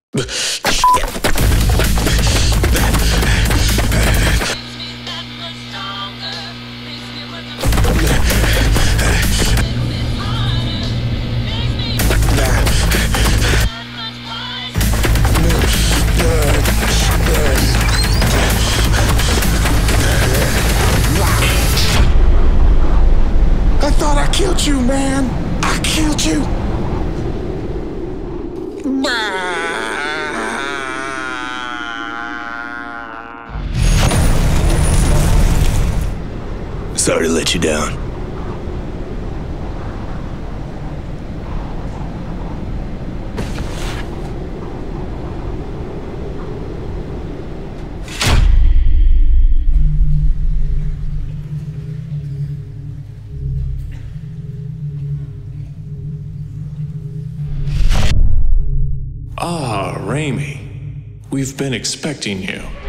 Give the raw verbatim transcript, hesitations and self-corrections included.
I thought I killed you, man. I killed you. Sorry to let you down. Ah, Ramy. We've been expecting you.